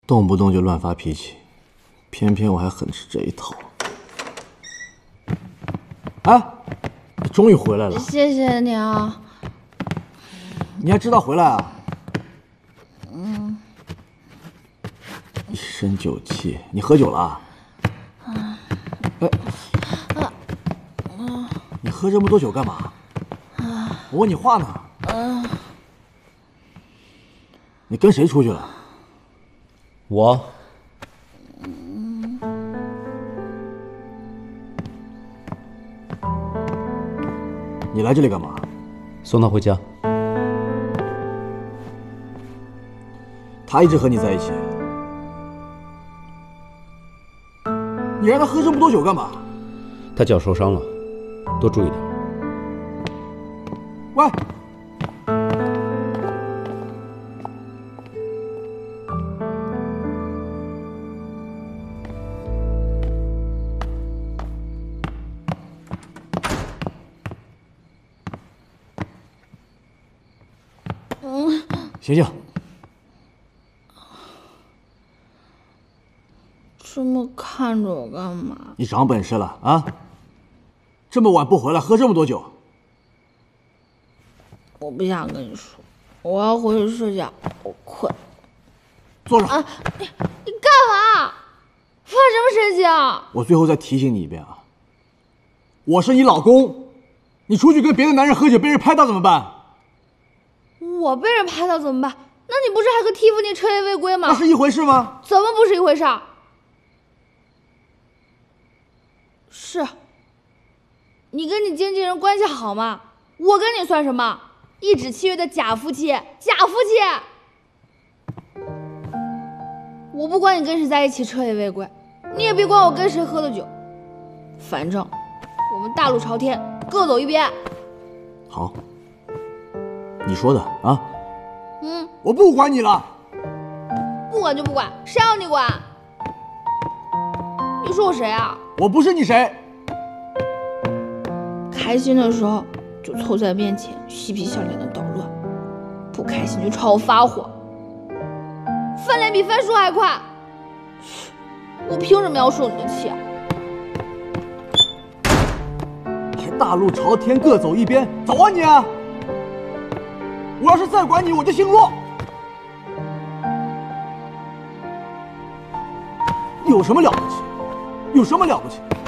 动不动就乱发脾气，偏偏我还很吃这一套。哎，你终于回来了， 谢谢你啊！ 你还知道回来啊？一身酒气，你喝酒了啊？你喝这么多酒干嘛？我问你话呢。你跟谁出去了？ 我。 你来这里干嘛？ 送他回家。 他一直和你在一起，你让他喝这么多酒干嘛？ 他脚受伤了，多注意点。 喂，醒醒！ 这么看着我干嘛？ 你长本事了啊！这么晚不回来，喝这么多酒。 我不想跟你说，我要回去睡觉，我困。 坐着。 啊！你干嘛？发什么神经啊？ 我最后再提醒你一遍啊！我是你老公，你出去跟别的男人喝酒，被人拍到怎么办？ 我被人拍到怎么办？那你不是还和蒂芙尼彻夜未归吗？ 那是一回事吗？ 怎么不是一回事？是。你跟你经纪人关系好吗？我跟你算什么？一纸契约的假夫妻，假夫妻！我不管你跟谁在一起彻夜未归，你也别管我跟谁喝的酒。反正我们大路朝天，各走一边。 好，你说的啊。我不管你了。 不管就不管，谁让你管？你说我谁啊？ 我不是你谁。 开心的时候就凑在面前嬉皮笑脸的捣乱，不开心就朝我发火，翻脸比翻书还快。我凭什么要受你的气啊？ 还大路朝天，各走一边，走啊你啊！我要是再管你，我就姓骆。有什么了不起？有什么了不起？